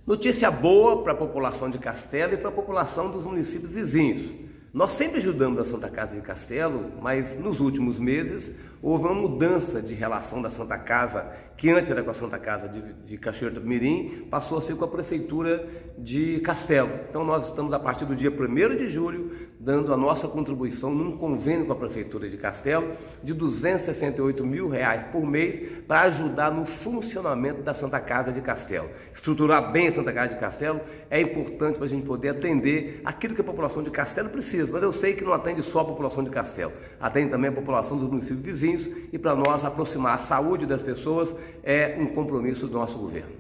Notícia boa para a população de Castelo e para a população dos municípios vizinhos. Nós sempre ajudamos a Santa Casa de Castelo, mas nos últimos meses houve uma mudança de relação da Santa Casa, que antes era com a Santa Casa de Cachoeira do Mirim, passou a ser com a Prefeitura de Castelo. Então nós estamos a partir do dia 1º de julho dando a nossa contribuição num convênio com a Prefeitura de Castelo de R$268 mil por mês para ajudar no funcionamento da Santa Casa de Castelo. Estruturar bem a Santa Casa de Castelo é importante para a gente poder atender aquilo que a população de Castelo precisa, mas eu sei que não atende só a população de Castelo, atende também a população dos municípios vizinhos, e para nós aproximar a saúde das pessoas é um compromisso do nosso governo.